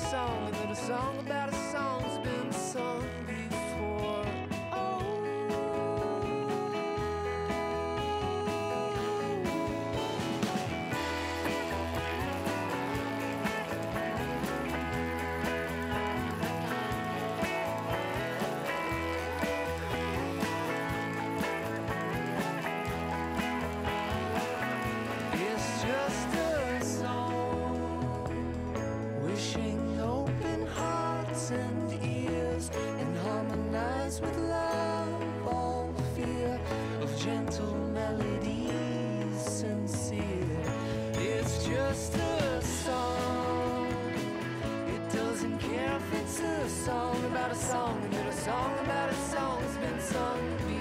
song, and then a song about a song's been sung before. And ears and harmonize with love, all fear of gentle melodies sincere. It's just a song, it doesn't care if it's a song about a song, and that a song about a song's been sung before.